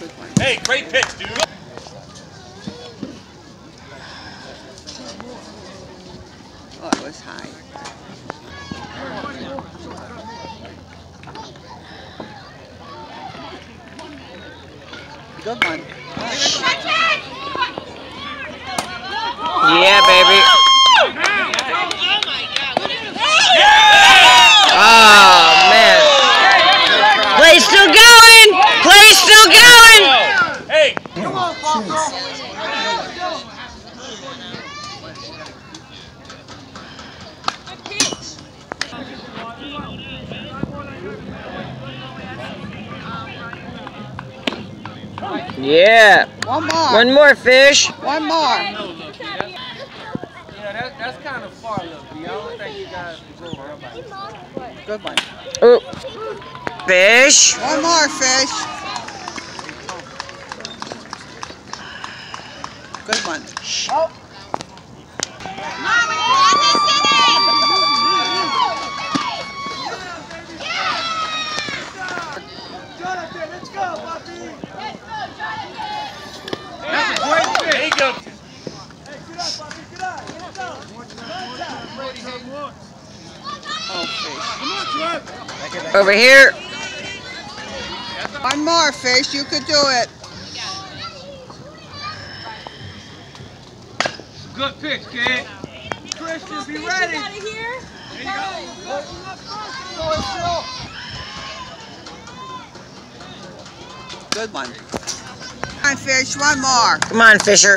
Hey, great pitch, dude. Oh, it was high. Good one. Yeah, baby. Oh, man. Play's still going. Play's still going. Hey. Come on, Falco. Yeah. One more. One more, Fish. One more. Yeah, that's kind of far, look. I don't think you guys can go over everybody. Good one. Oh. Fish. One more, Fish. Good one. Oh. Jonathan, let's go, Bobby. That's a great pitch. There you go. Hey, get up, Bobby, get up. Let's go. Oh, Fish. Come on, Trev. Over here. One more, Fish. You could do it. Good pitch, kid. Christian, be ready. Out of here. There you go. Good one. Come on, Fish. One more. Come on, Fisher.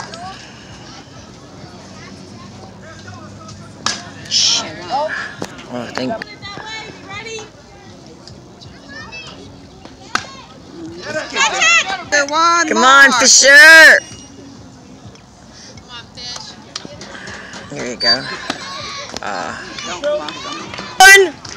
Oh, thank That way. Be ready. Here, one Come more. on, Fisher. Come on, Fish. Here you go. Don't block them. One.